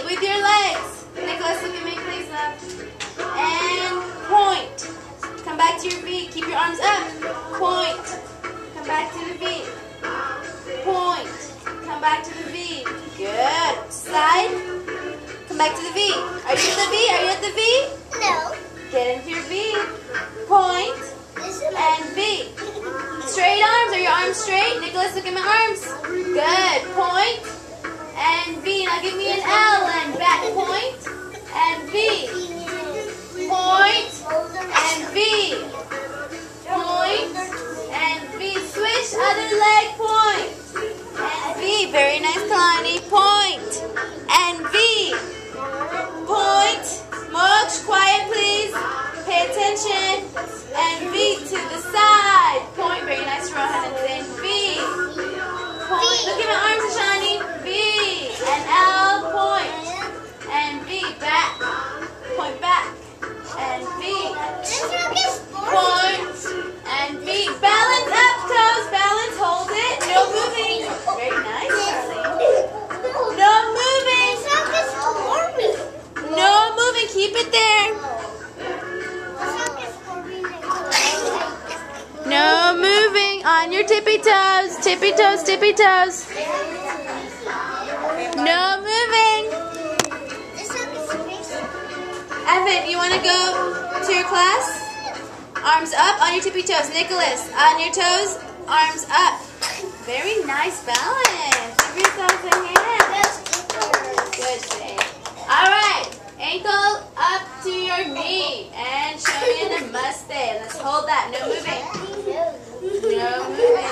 with your legs. Nicholas, look at me, please, love. And point. Come back to your V. Keep your arms up. Point. Come back to the V. Point. Come back to the V. Good. Side. Come back to the V. Are you at the V? Are you at the V? No. Get into your V. Point. And V. Straight arms. Are your arms straight? Nicholas, look at my arms. Good. Point. And V. Now give me an L. And back. Point. And V. Point. And V. Point. And V. Switch. Other leg. Point. And V. Very nice, Kalani. Point. And V. Point. More quiet, please. Pay attention. And V to the side. Point. Very nice, Rohan. And then V. Point. Look at my arms, Shani. V. And L. Point. And V. Back. Point back. And V. Point. And V. Balance up, toes. Balance. Hold it. No moving. Very nice, Charlie. No moving. No moving. Keep it there. No moving. On your tippy toes. Tippy toes. Tippy toes. No moving. Evan, you want to go to your class? Arms up on your tippy toes. Nicholas, on your toes, arms up. Very nice balance. Give yourselves a hand. Good thing. All right. Ankle up to your knee. And show me in the Mustang. Let's hold that. No moving. No moving.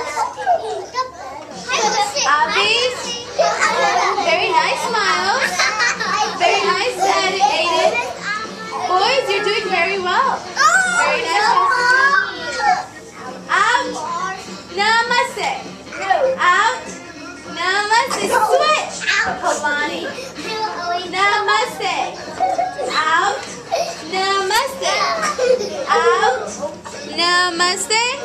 Abby's. Very nice smiles. Very nice, Aiden. Boys, you're doing very well. Very nice. Out. Namaste. Out. Namaste. Switch. Kalani. Namaste. Out. Namaste. Out. Namaste.